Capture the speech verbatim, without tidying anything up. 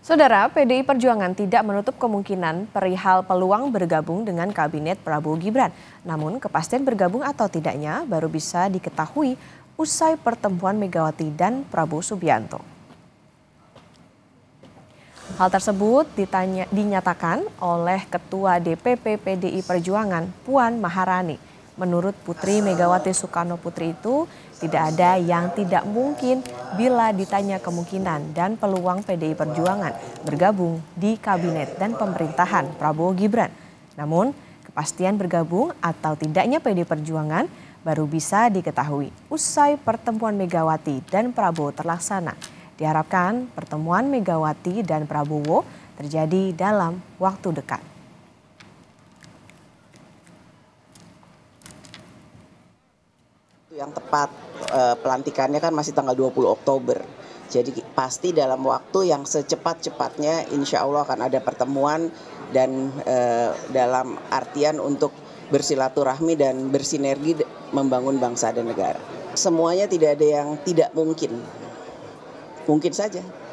Saudara, P D I Perjuangan tidak menutup kemungkinan perihal peluang bergabung dengan Kabinet Prabowo Gibran. Namun kepastian bergabung atau tidaknya baru bisa diketahui usai pertemuan Megawati dan Prabowo Subianto. Hal tersebut ditanya, dinyatakan oleh Ketua D P P P D I Perjuangan Puan Maharani. Menurut Putri Megawati Soekarno Putri itu tidak ada yang tidak mungkin bila ditanya kemungkinan dan peluang P D I Perjuangan bergabung di kabinet dan pemerintahan Prabowo Gibran. Namun kepastian bergabung atau tidaknya P D I Perjuangan baru bisa diketahui usai pertemuan Megawati dan Prabowo terlaksana. Diharapkan pertemuan Megawati dan Prabowo terjadi dalam waktu dekat. Yang tepat pelantikannya kan masih tanggal dua puluh Oktober. Jadi pasti dalam waktu yang secepat-cepatnya insya Allah akan ada pertemuan dan eh, dalam artian untuk bersilaturahmi dan bersinergi membangun bangsa dan negara. Semuanya tidak ada yang tidak mungkin. Mungkin saja.